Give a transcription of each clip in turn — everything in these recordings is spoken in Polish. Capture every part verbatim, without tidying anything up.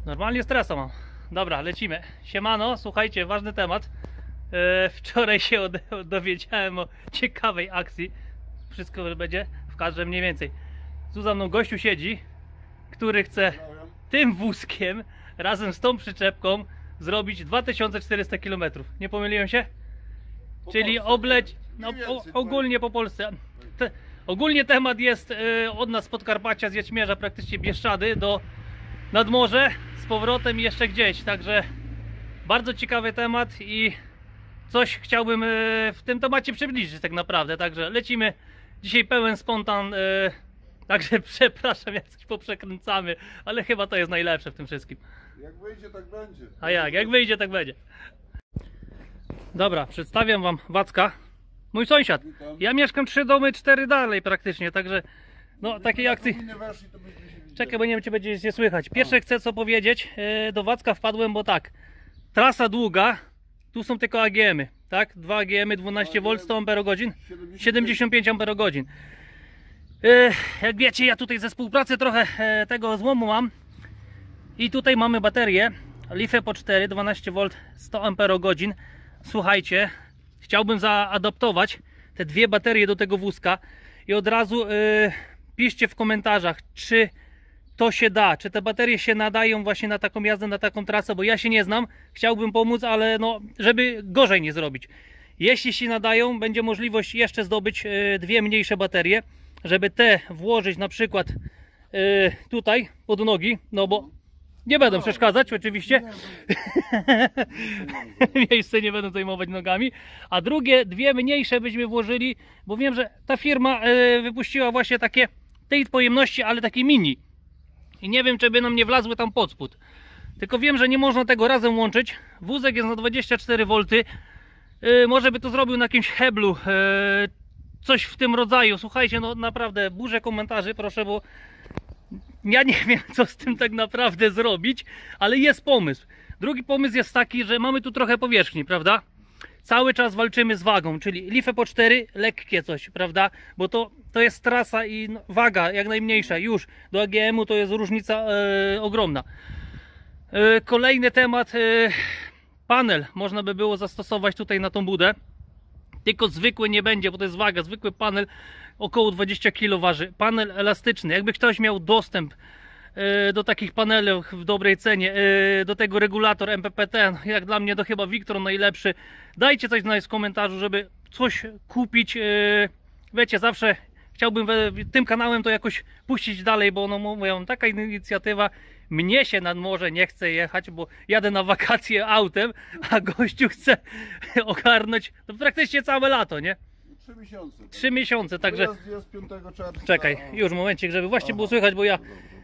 Normalnie stresa mam. Dobra, lecimy. Siemano, słuchajcie, ważny temat. E, wczoraj się od, dowiedziałem o ciekawej akcji. Wszystko będzie w kadrze mniej więcej. Tu za mną gościu siedzi, który chce tym wózkiem razem z tą przyczepką zrobić dwa tysiące czterysta kilometrów. Nie pomyliłem się? Po Czyli Polsce, obleć no, o, ogólnie po Polsce. Te, ogólnie temat jest y, od nas z Podkarpacia, z Jaćmierza, praktycznie Bieszczady do Nadmorze, z powrotem i jeszcze gdzieś. Także bardzo ciekawy temat i coś chciałbym y, w tym temacie przybliżyć tak naprawdę. Także lecimy. Dzisiaj pełen spontan. Y, Także przepraszam, jak coś poprzekręcamy, ale chyba to jest najlepsze w tym wszystkim. Jak wyjdzie, tak będzie. A jak? Jak wyjdzie, tak będzie. Dobra, przedstawiam wam Wacka. Mój sąsiad. Witam. Ja mieszkam trzy domy, cztery dalej praktycznie, także no takiej akcji. Weszli, to byśmy się widzieli. Czekaj, bo nie wiem, czy będzie się słychać. Pierwsze chcę co powiedzieć, do Wacka wpadłem, bo tak, trasa długa, tu są tylko A G M y, tak? Dwa A G M y, dwanaście wolt, sto amperogodzin, siedemdziesiąt pięć amperogodzin. Jak wiecie, ja tutaj ze współpracy trochę tego złomu mam i tutaj mamy baterię Life po cztery, dwanaście wolt, sto amperogodzin. Słuchajcie, chciałbym zaadaptować te dwie baterie do tego wózka i od razu yy, piszcie w komentarzach, czy to się da, czy te baterie się nadają właśnie na taką jazdę, na taką trasę, bo ja się nie znam, chciałbym pomóc, ale no, żeby gorzej nie zrobić. Jeśli się nadają, będzie możliwość jeszcze zdobyć yy, dwie mniejsze baterie, żeby te włożyć na przykład yy, tutaj pod nogi, no bo nie będą przeszkadzać oczywiście, miejsce nie będą zajmować nogami, a drugie, dwie mniejsze byśmy włożyli, bo wiem, że ta firma yy, wypuściła właśnie takie tej pojemności, ale takie mini i nie wiem, czy by nam nie wlazły tam pod spód, tylko wiem, że nie można tego razem łączyć. Wózek jest na dwadzieścia cztery wolty, yy, może by to zrobił na jakimś heblu, yy, coś w tym rodzaju. Słuchajcie, no naprawdę burzę komentarzy, proszę, bo ja nie wiem, co z tym tak naprawdę zrobić, ale jest pomysł. Drugi pomysł jest taki, że mamy tu trochę powierzchni, prawda? Cały czas walczymy z wagą, czyli Life po cztery, lekkie coś, prawda? Bo to, to jest trasa i no, waga jak najmniejsza, już do A G M u to jest różnica e, ogromna. E, kolejny temat, e, panel można by było zastosować tutaj na tą budę. Tylko zwykły nie będzie, bo to jest waga. Zwykły panel około dwadzieścia kilo waży. Panel elastyczny. Jakby ktoś miał dostęp yy, do takich paneli w dobrej cenie, yy, do tego regulator M P P T, jak dla mnie to chyba Victron najlepszy. Dajcie coś znaleźć w komentarzu, żeby coś kupić. Yy, wiecie, zawsze chciałbym we, tym kanałem to jakoś puścić dalej, bo no mówią, taka inicjatywa. Mnie się nad morze nie chce jechać, bo jadę na wakacje autem, a gościu chce ogarnąć to praktycznie całe lato, nie? Trzy miesiące. Tak? Trzy miesiące, także... Jest, jest piątego czerwca. Czekaj, już momencik, żeby właśnie Aha. było słychać, bo ja...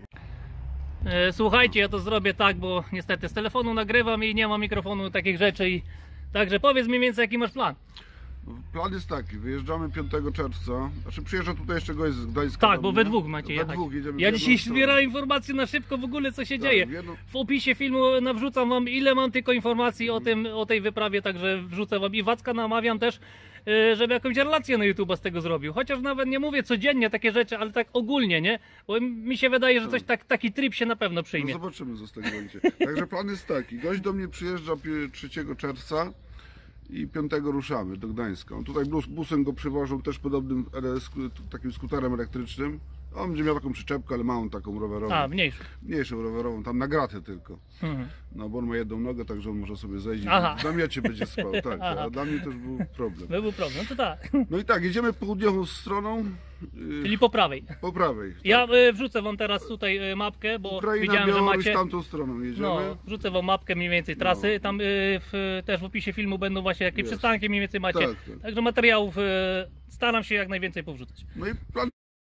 E, słuchajcie, ja to zrobię tak, bo niestety z telefonu nagrywam i nie ma mikrofonu, takich rzeczy i... Także powiedz mniej więcej, jaki masz plan. Plan jest taki, wyjeżdżamy piątego czerwca, znaczy przyjeżdża tutaj jeszcze gość z Gdańska. Tak, bo we dwóch macie we jechać. Dwóch jedziemy ja dzisiaj stronę. zbieram informacje na szybko w ogóle, co się tak, dzieje. jedno... W opisie filmu nawrzucam wam, ile mam tylko informacji o tym, o tej wyprawie, także wrzucę wam i Wacka namawiam też, żeby jakąś relację na YouTube'a z tego zrobił. Chociaż nawet nie mówię codziennie takie rzeczy, ale tak ogólnie, nie? Bo mi się wydaje, że coś tak, taki trip się na pewno przyjmie. No zobaczymy, co z tego będzie. Także plan jest taki, gość do mnie przyjeżdża trzeciego czerwca. I piątego ruszamy do Gdańska. On tutaj bus, busem go przywożą, też podobnym takim skuterem elektrycznym. On będzie miał taką przyczepkę, ale małą taką rowerową. A, mniejszą. Mniejszą rowerową, tam na gratę tylko. Mhm. No bo on ma jedną nogę, także on może sobie zejść. Aha. W namiocie będzie spał, tak. Aha. A dla mnie też był problem. To był problem, no to tak. No i tak, jedziemy południową stroną. Czyli po prawej. Po prawej. Tak. Ja y, wrzucę wam teraz tutaj y, mapkę, bo Ukraina, widziałem, że Białoruś, macie... tamtą stroną jedziemy. No, wrzucę wam mapkę mniej więcej trasy. No. Tam y, w, też w opisie filmu będą właśnie jakie Jest. przystanki mniej więcej macie. Tak, tak. Także materiałów y, staram się jak najwięcej powrzucać. No i plan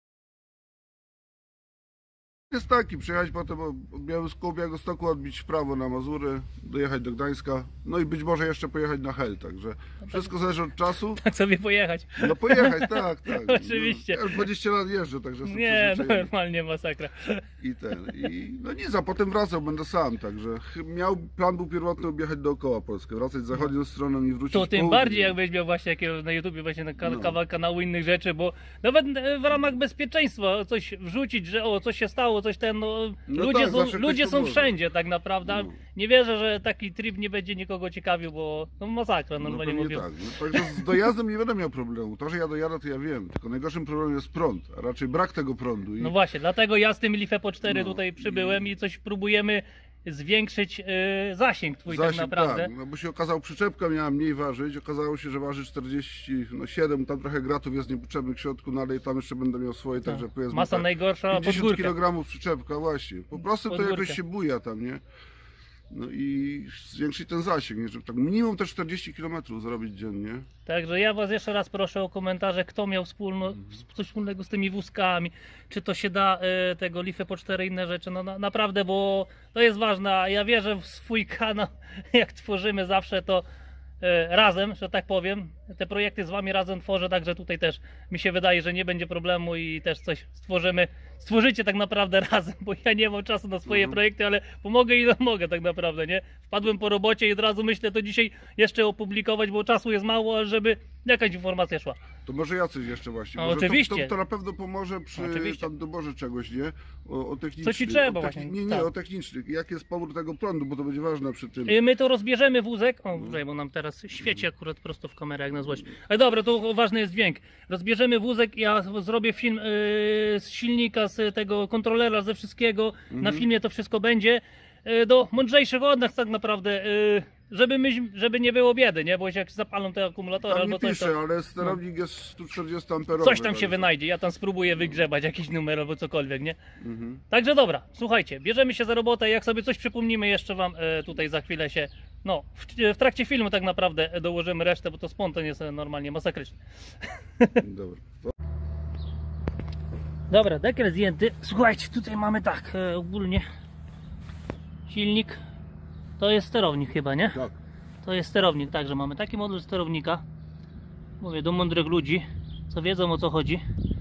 jest taki, przyjechać potem od Białysku, Białegostoku, odbić w prawo na Mazury, dojechać do Gdańska, no i być może jeszcze pojechać na Hel, także wszystko zależy od czasu. Tak sobie pojechać. No pojechać, tak, tak. Oczywiście. No, ja już dwadzieścia lat jeżdżę, także jestem Nie, no, przyzwyczajony. normalnie masakra. I ten, i no nic, a potem wracał, będę sam, także miał, plan był pierwotny objechać dookoła Polskę, wracać zachodnią stroną i wrócić To tym południe. bardziej jakbyś miał właśnie jakiegoś na YouTubie właśnie na kawał No. kanału innych rzeczy, bo nawet w ramach bezpieczeństwa coś wrzucić, że o, coś się stało, zawiało coś ten, no, No ludzie, tak, są, zawsze ludzie ktoś są pomoże. wszędzie tak naprawdę. No. Nie wierzę, że taki trip nie będzie nikogo ciekawił, bo no masakra No normalnie pewnie mówię. tak. No, także z dojazdem nie będę miał problemu. To, że ja dojadę, to ja wiem. Tylko najgorszym problemem jest prąd, a raczej brak tego prądu. I No właśnie, dlatego ja z tym Leaf po cztery No, tutaj przybyłem i coś próbujemy zwiększyć yy, zasięg twój zasięg, tak naprawdę. tak, no bo się okazało, przyczepka miała mniej ważyć, okazało się, że waży czterdzieści siedem, tam trochę gratów jest niepotrzebnych w środku, no ale i tam jeszcze będę miał swoje, Tak. także powiedzmy Masa tak, najgorsza pod pięćdziesiąt górkę. kilogramów przyczepka, właśnie. Po prostu Pod to górkę. jakoś się buja tam, nie? No i zwiększyć ten zasięg, nie? Żeby tak minimum te czterdzieści kilometrów zrobić dziennie. Także ja was jeszcze raz proszę o komentarze, kto miał wspólno, coś wspólnego z tymi wózkami, czy to się da e, tego Leaf po cztery inne rzeczy, no na, naprawdę, bo to jest ważne, a ja wierzę w swój kanał, jak tworzymy zawsze to e, razem, że tak powiem, te projekty z wami razem tworzę, także tutaj też mi się wydaje, że nie będzie problemu i też coś stworzymy, stworzycie tak naprawdę razem, bo ja nie mam czasu na swoje Mhm. projekty, ale pomogę ile mogę tak naprawdę, nie? Wpadłem po robocie i od razu myślę to dzisiaj jeszcze opublikować, bo czasu jest mało, żeby jakaś informacja szła. To może ja coś jeszcze właśnie. No, Może oczywiście. To, to, to na pewno pomoże przy Oczywiście. tam doborze czegoś, nie? O, o technicznych. Co ci trzeba o właśnie, Nie, nie, tak. o technicznych. Jak jest pobór tego prądu, bo to będzie ważne przy tym. Y, My to rozbierzemy wózek, o tutaj, bo nam teraz świeci akurat prosto w kamerę jak na złość. Ale dobra, to ważny jest dźwięk. Rozbierzemy wózek, ja zrobię film y, z silnika, z tego kontrolera, ze wszystkiego. Na filmie to wszystko będzie. Y, do mądrzejszych od nas tak naprawdę, y, żeby, my, żeby nie było biedy, nie? Bo jak zapalą te akumulatory Tam albo nie coś, pisze, to ale sterownik jest sto czterdzieści amperowy. coś tam się także- wynajdzie. Ja tam spróbuję wygrzebać jakiś numer albo cokolwiek, nie? Mhm. Także dobra, słuchajcie, bierzemy się za robotę, jak sobie coś przypomnimy jeszcze wam e, tutaj za chwilę się, no w, w trakcie filmu tak naprawdę e, dołożymy resztę, bo to spontan jest e, normalnie masakryczny. Dobra. Dobra, dekiel zdjęty, słuchajcie, tutaj mamy tak, e, ogólnie silnik, to jest sterownik chyba, nie? Tak. To jest sterownik, także mamy taki model sterownika, mówię do mądrych ludzi, co wiedzą o co chodzi.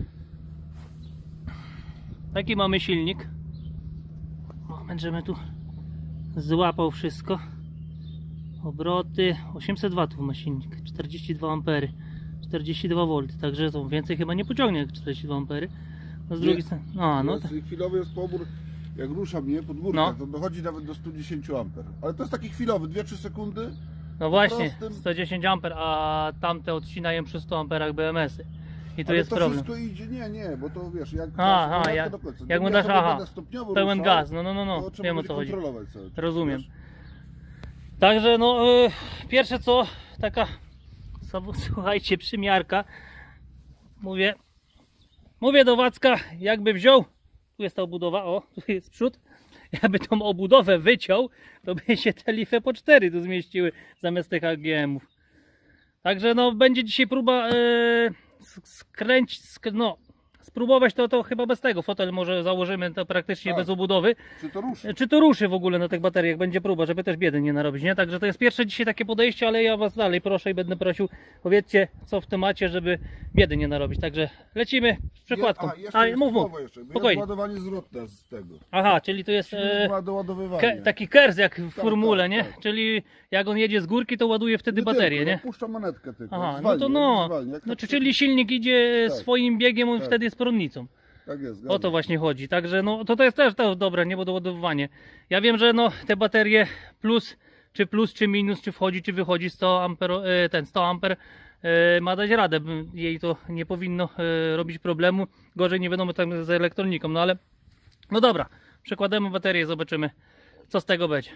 Taki mamy silnik. Moment, żebym tu złapał wszystko. Obroty, osiemset watów ma silnik, czterdzieści dwa ampery, czterdzieści dwa wolty, także to więcej chyba nie pociągnie jak czterdzieści dwa ampery. No z drugiej strony, a no Jest, chwilowy jest pobór, jak ruszam nie pod górkę, No. to dochodzi nawet do stu dziesięciu amper. Ale to jest taki chwilowy, dwie trzy sekundy. No właśnie, prostym- sto dziesięć amper, a tamte odcinają przy stu amperach B M S-y. I tu Ale jest to problem. wszystko idzie, nie, nie, bo to wiesz, jak Aha, dasz jak- do końca. jak Gdybym mu ja dasz, sobie aha, będę stopniowo pełen ruszał, gaz, no no no, no. to trzeba wiem o będzie co chodzi. kontrolować cały czas, Rozumiem. wiesz? Także no, y, pierwsze co, taka, co- słuchajcie, przymiarka. Mówię, mówię do Wacka, jakby wziął, tu jest ta obudowa, o, tu jest przód. Jakby tą obudowę wyciął, to by się te Leaf po cztery tu zmieściły zamiast tych A G M-ów. Także no, będzie dzisiaj próba yy, skręcić, sk no, spróbować to, to chyba bez tego. Fotel może założymy to praktycznie Tak. bez obudowy. Czy to ruszy? Czy to ruszy w ogóle na tych bateriach? Będzie próba, żeby też biedy nie narobić, nie? Także to jest pierwsze dzisiaj takie podejście, ale ja was dalej proszę i będę prosił, powiedzcie co w temacie, żeby biedy nie narobić. Także lecimy z przykładką. Je, a, jeszcze A, jest mów, mów. słowo jeszcze, bo Spokojnie. jest ładowanie zwrotne z tego. Aha, czyli to jest Silnik e, ma doładowywanie. ke, taki kers jak w formule, tak, nie? tak. Czyli jak on jedzie z górki, to ładuje wtedy Nie baterię, tylko, nie? jak puszcza monetkę tylko. Aha, no zwalnia, to no. zwalnia. Jak Znaczy, tak- czyli silnik idzie Tak. swoim biegiem, on Tak. wtedy jest prądnicą. Tak jest, O zgadzam to się. właśnie chodzi. Także no to, to jest też to dobre, nie? Bo doładowywanie. Ja wiem, że no te baterie plus, czy plus, czy minus, czy wchodzi, czy wychodzi sto amper, e, ten sto amper e, ma dać radę. Jej to nie powinno e, robić problemu. Gorzej nie wiadomo tam z elektroniką, no ale no dobra, przekładamy baterię i zobaczymy co z tego będzie.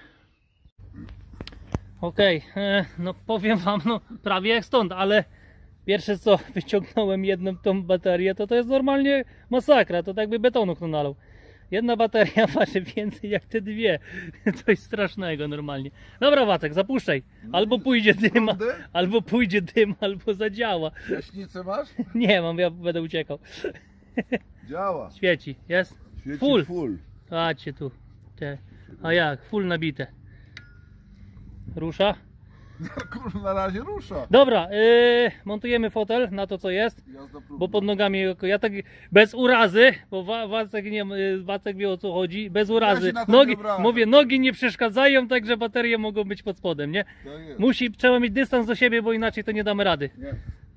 Okej, e, no powiem wam, no prawie jak stąd, ale pierwsze co wyciągnąłem jedną tą baterię, to to jest normalnie masakra, to tak by betonu kto nalał. Jedna bateria waży więcej jak te dwie. Coś strasznego normalnie. Dobra Wacek, zapuszczaj. Albo pójdzie dym, Prądy? albo pójdzie dym, albo zadziała. Jaśnicę masz? Nie mam, ja będę uciekał. Działa. Świeci, jest? Świeci Full. full. Patrzcie tu. Te. A jak? Full nabite. Rusza? Kurwa, na razie rusza. Dobra, yy, montujemy fotel na to co jest. Jazda próbna. Bo pod nogami, ja tak bez urazy, bo Wa- Wacek, nie, Wacek wie o co chodzi, bez urazy. się na to Nogi, nie obrażam. mówię, nogi nie przeszkadzają, także baterie mogą być pod spodem, nie? Tak jest. Musi, trzeba mieć dystans do siebie, bo inaczej to nie damy rady. Nie.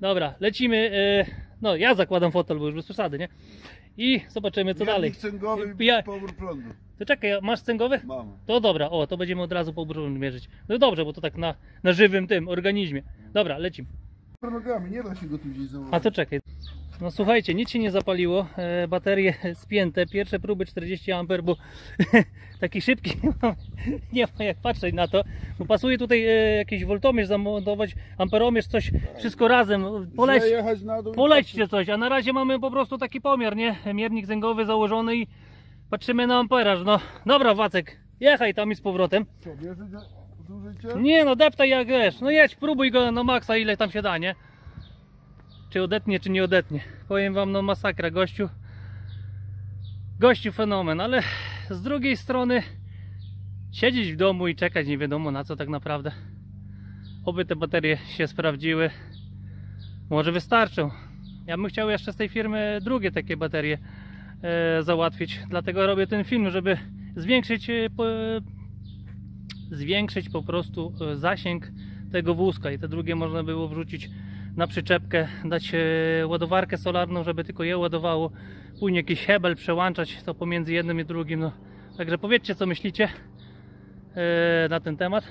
Dobra, lecimy. Yy, no ja zakładam fotel, bo już bez przesady, nie? I zobaczymy co dalej. Miernik cęgowy i Ja- pobór prądu. To czekaj, masz cęgowy? Mam. To dobra, o, to będziemy od razu po brzuchu mierzyć. No dobrze, bo to tak na, na żywym tym organizmie. Dobra, lecimy. Nogami, nie da się go tu gdzieś założyć. A to czekaj. No słuchajcie, nic się nie zapaliło. E, baterie spięte. Pierwsze próby czterdzieści amperów, bo taki szybki nie ma jak patrzeć na to. Bo pasuje tutaj e, jakiś woltomierz zamontować, amperomierz, coś, wszystko razem. Poleć, Źle jechać na dół i polećcie coś, a na razie mamy po prostu taki pomiar, nie? Miernik zęgowy założony i patrzymy na amperaż. No dobra, Wacek, jechaj tam i z powrotem. Co, bierzecie? Zużycie? Nie no, deptaj jak wiesz. No jedź, próbuj go na maksa, ile tam się da, nie? Czy odetnie, czy nie odetnie. Powiem wam, no masakra, gościu. Gościu fenomen, ale z drugiej strony siedzieć w domu i czekać nie wiadomo na co tak naprawdę. Oby te baterie się sprawdziły. Może wystarczą. Ja bym chciał jeszcze z tej firmy drugie takie baterie e, załatwić. Dlatego robię ten film, żeby zwiększyć e, po, zwiększyć po prostu e, zasięg tego wózka i te drugie można było wrzucić na przyczepkę, dać e, ładowarkę solarną, żeby tylko je ładowało, później jakiś hebel przełączać to pomiędzy jednym i drugim. No. Także powiedzcie co myślicie e, na ten temat.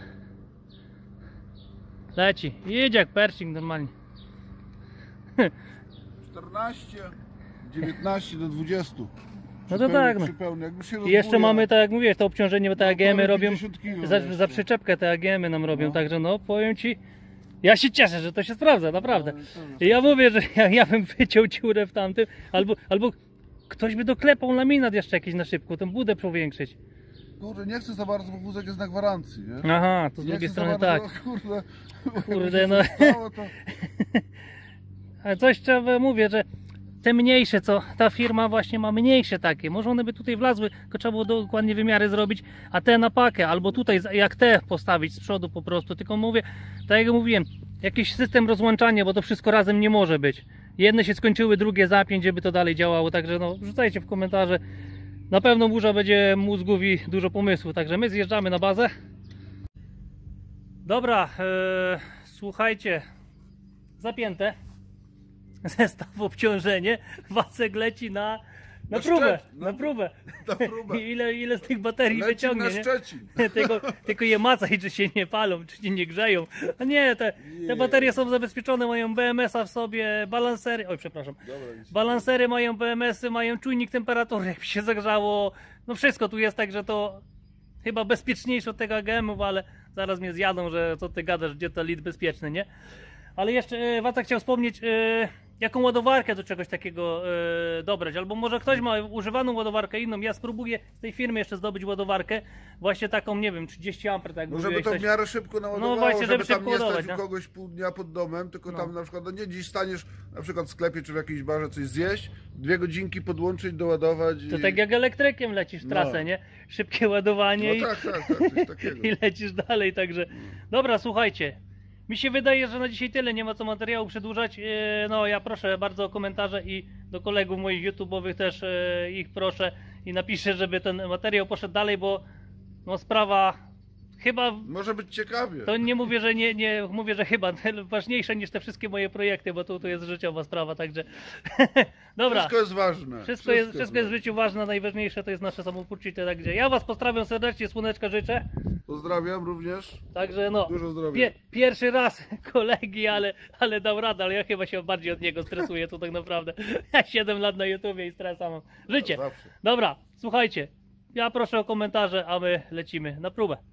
Leci, jedzie jak pershing normalnie. czternaście, dziewiętnaście do dwudziestu. No to tak, no. Przy pełnym, jakby się I jeszcze rozbuja, mamy, tak jak mówiłeś, to obciążenie, te A G M-y prawie robią, pięćdziesiąt kilo za, jeszcze. za przyczepkę te A G M-y nam robią, No. także no powiem ci, ja się cieszę, że to się sprawdza, naprawdę. No, to- I ja mówię, że ja, ja bym wyciął dziurę w tamtym, albo, albo ktoś by doklepał laminat jeszcze jakiś na szybko, tę budę powiększyć. Kurde, nie chcę za bardzo, bo wózek jest na gwarancji, wiesz? Aha, to z Nie drugiej chcę za strony bardzo, tak. Kurde, Kurde, jakby no. się coś stało, to... Ale coś trzeba, mówię, że te mniejsze, co ta firma właśnie ma mniejsze takie, może one by tutaj wlazły, tylko trzeba było dokładnie wymiary zrobić, a te na pakę, albo tutaj jak te postawić z przodu po prostu, tylko mówię, tak jak mówiłem, jakiś system rozłączania, bo to wszystko razem nie może być. Jedne się skończyły, drugie zapiąć, żeby to dalej działało, także no rzucajcie w komentarze. Na pewno burza będzie mózgów i dużo pomysłów, także my zjeżdżamy na bazę. Dobra, e, słuchajcie, zapięte. Zestaw obciążenie, Wacek leci na, na Na próbę, Szczecin, no. na próbę. Na próbę. Ile, ile z tych baterii Leci wyciągnie, na nie? Szczecin. Tylko, tylko je macaj, czy się nie palą, czy się nie grzeją. A nie, te, te baterie są zabezpieczone, mają B M S-a w sobie, balansery, oj przepraszam, Dobra, nic. balansery mają B M S-y, mają czujnik temperatury, jak się zagrzało, no wszystko tu jest, tak, że to chyba bezpieczniejsze od tego A G M-ów, ale zaraz mnie zjadą, że co ty gadasz, gdzie to lit bezpieczny, nie? Ale jeszcze e, Wacek chciał wspomnieć, e, jaką ładowarkę do czegoś takiego e, dobrać, albo może ktoś ma używaną ładowarkę inną, ja spróbuję z tej firmy jeszcze zdobyć ładowarkę, właśnie taką, nie wiem, trzydzieści amperów, tak jak No żeby mówiłeś, to w coś. miarę szybko naładowało, No właśnie, żeby żeby tam szybko nie ładować, stać no. u kogoś pół dnia pod domem, tylko No. tam na przykład, no nie dziś staniesz na przykład w sklepie czy w jakiejś barze coś zjeść, dwie godzinki podłączyć, doładować To i... tak jak elektrykiem lecisz w trasę, No. nie? Szybkie ładowanie No tak, tak, tak, coś takiego. i, i lecisz dalej, także... Dobra, słuchajcie, mi się wydaje, że na dzisiaj tyle, nie ma co materiału przedłużać. Yy, No ja proszę bardzo o komentarze i do kolegów moich YouTube'owych też yy, ich proszę i napiszę, żeby ten materiał poszedł dalej, bo no sprawa chyba, Może być ciekawie. to nie mówię, że nie, nie mówię, że chyba ważniejsza niż te wszystkie moje projekty, bo tu, tu jest życiowa sprawa, także dobra. Wszystko jest ważne. Wszystko, jest, wszystko jest w życiu ważne, najważniejsze to jest nasze samopoczucie, także ja was pozdrawiam serdecznie, słoneczka życzę, Pozdrawiam również. także no, Dużo zdrowia. pie, pierwszy raz kolegi, ale, ale dał radę, ale ja chyba się bardziej od niego stresuję, to tak naprawdę, ja siedem lat na YouTubie i stresa mam, życie, Zawsze. dobra, słuchajcie, ja proszę o komentarze, a my lecimy na próbę.